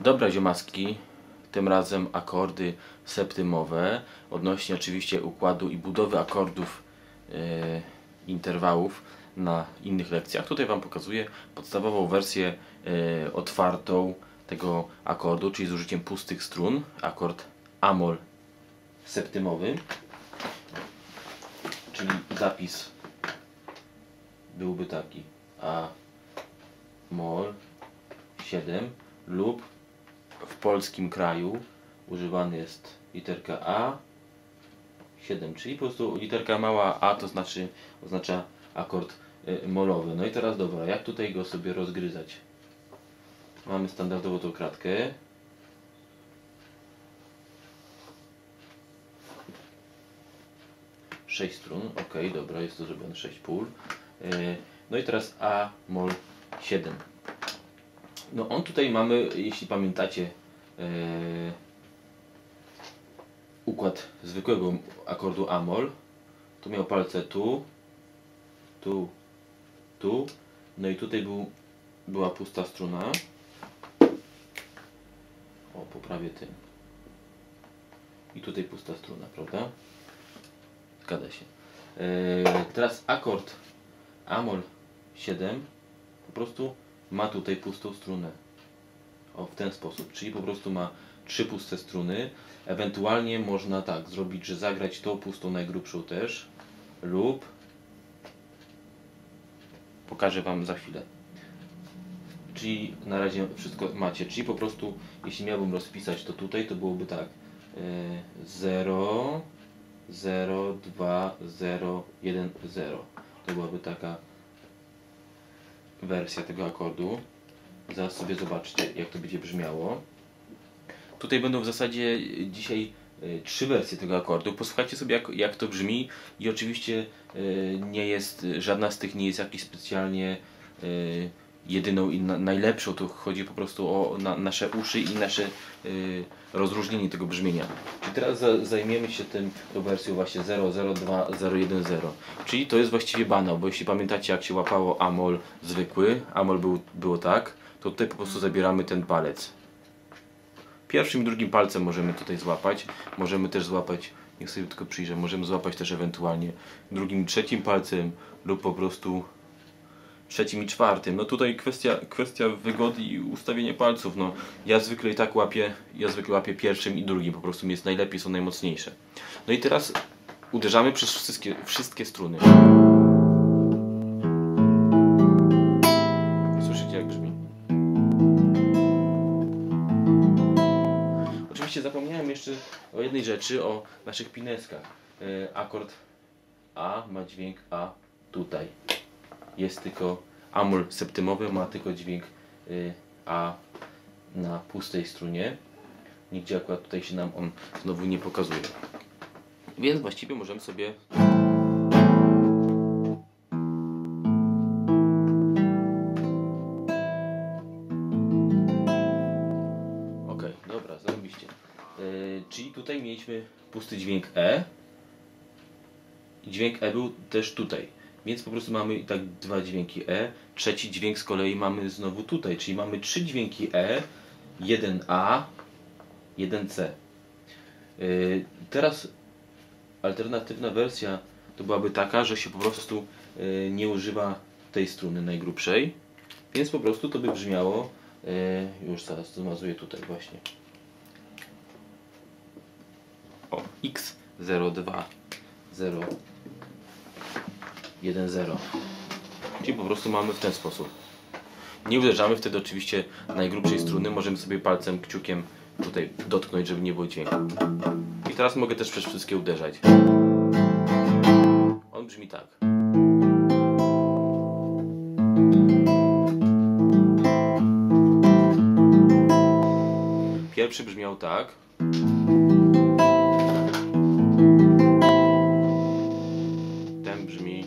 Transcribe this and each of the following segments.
Dobra ziomaski, tym razem akordy septymowe, odnośnie oczywiście układu i budowy akordów interwałów na innych lekcjach. Tutaj Wam pokazuję podstawową wersję otwartą tego akordu, czyli z użyciem pustych strun, akord Amol septymowy, czyli zapis byłby taki: A mol 7 lub w polskim kraju używany jest literka A 7, czyli po prostu literka mała a to znaczy oznacza akord molowy. No i teraz dobra, jak tutaj go sobie rozgryzać? Mamy standardowo tą kratkę. Sześć strun, ok, dobra, jest to zrobione 6 pól. No i teraz A mol 7. No on tutaj mamy, jeśli pamiętacie, układ zwykłego akordu Amol. Tu miał palce tu, tu, tu, no i tutaj była pusta struna. O, poprawię tym. I tutaj pusta struna, prawda? Zgadza się. Teraz akord Amol 7 po prostu ma tutaj pustą strunę. O, w ten sposób, czyli po prostu ma 3 puste struny. Ewentualnie można tak zrobić, że zagrać tą pustą najgrubszą też, lub pokażę Wam za chwilę. Czyli na razie wszystko macie, czyli po prostu jeśli miałbym rozpisać to tutaj, to byłoby tak: 0, 0, 2, 0, 1, 0. To byłaby taka wersja tego akordu. Zaraz sobie zobaczcie, jak to będzie brzmiało. Tutaj będą w zasadzie dzisiaj 3 wersje tego akordu. Posłuchajcie sobie, jak to brzmi, i oczywiście nie jest, żadna z tych nie jest jakiś specjalnie jedyną i najlepszą. To chodzi po prostu o nasze uszy i nasze rozróżnienie tego brzmienia. I teraz zajmiemy się tą wersją właśnie 0, 0, 2, 0, 1, 0. Czyli to jest właściwie banał, bo jeśli pamiętacie, jak się łapało Amol zwykły, Amol było tak, to tutaj po prostu zabieramy ten palec. Pierwszym i drugim palcem możemy tutaj złapać. Możemy też złapać, niech sobie tylko przyjrzę, możemy złapać też ewentualnie drugim i trzecim palcem, lub po prostu trzecim i czwartym. No tutaj kwestia wygody i ustawienia palców. No, ja zwykle i tak łapię pierwszym i drugim, po prostu mi jest najlepiej, są najmocniejsze. No i teraz uderzamy przez wszystkie struny. Słyszycie, jak brzmi? Oczywiście zapomniałem jeszcze o jednej rzeczy, o naszych pineskach. Akord A ma dźwięk A tutaj. Jest tylko Amol septymowy, ma tylko dźwięk A na pustej strunie. Nigdzie akurat tutaj się nam on znowu nie pokazuje. Więc właściwie możemy sobie dobra, zarobiście. Czyli tutaj mieliśmy pusty dźwięk E. I dźwięk E był też tutaj. Więc po prostu mamy tak 2 dźwięki E. Trzeci dźwięk z kolei mamy znowu tutaj. Czyli mamy 3 dźwięki E. 1A, 1C. Teraz alternatywna wersja to byłaby taka, że się po prostu nie używa tej struny najgrubszej. Więc po prostu to by brzmiało, już zaraz zmazuję tutaj właśnie. O, X 0, 2, 0, 1, 0. Czyli po prostu mamy w ten sposób. Nie uderzamy wtedy oczywiście najgrubszej struny. Możemy sobie palcem, kciukiem tutaj dotknąć, żeby nie było dźwięku. I teraz mogę też przez wszystkie uderzać. On brzmi tak. Pierwszy brzmiał tak. Ten brzmi.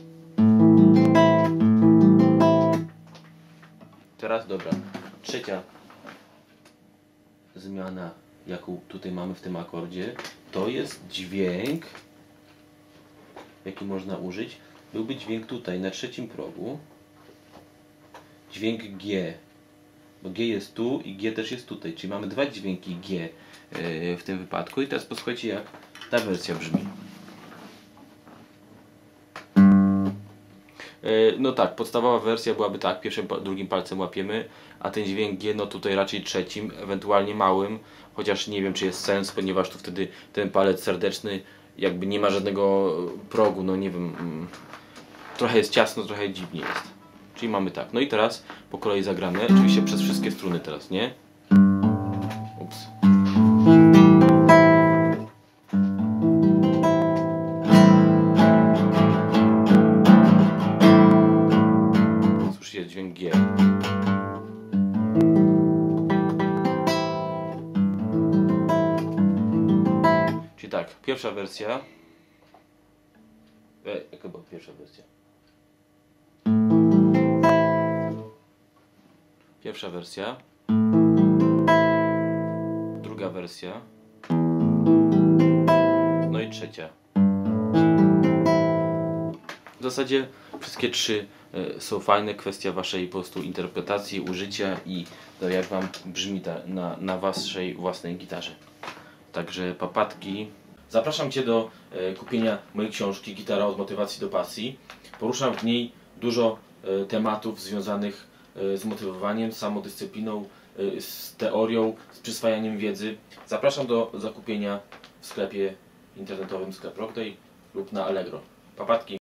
Teraz dobra. Trzecia zmiana, jaką tutaj mamy w tym akordzie, to jest dźwięk, jaki można użyć. Byłby dźwięk tutaj na trzecim progu. Dźwięk G. bo G jest tu i G też jest tutaj, czyli mamy dwa dźwięki G w tym wypadku. I teraz posłuchajcie, jak ta wersja brzmi. No tak, podstawowa wersja byłaby tak, pierwszym, drugim palcem łapiemy, a ten dźwięk G no tutaj raczej trzecim, ewentualnie małym, chociaż nie wiem czy jest sens, ponieważ tu wtedy ten palec serdeczny jakby nie ma żadnego progu, no nie wiem, trochę jest ciasno, trochę dziwnie jest. Czyli mamy tak, no i teraz po kolei zagrane, oczywiście przez wszystkie struny teraz, nie? Ups. Słyszycie dźwięk G. Czyli tak, pierwsza wersja. Jaka była pierwsza wersja? Pierwsza wersja. Druga wersja. No i trzecia. W zasadzie wszystkie trzy są fajne, kwestia waszej po prostu interpretacji, użycia i to jak wam brzmi na waszej własnej gitarze. Także papatki. Zapraszam cię do kupienia mojej książki Gitara od motywacji do pasji. Poruszam w niej dużo tematów związanych z motywowaniem, samodyscypliną, z teorią, z przyswajaniem wiedzy. Zapraszam do zakupienia w sklepie internetowym Sklep Rockday lub na Allegro. Papatki.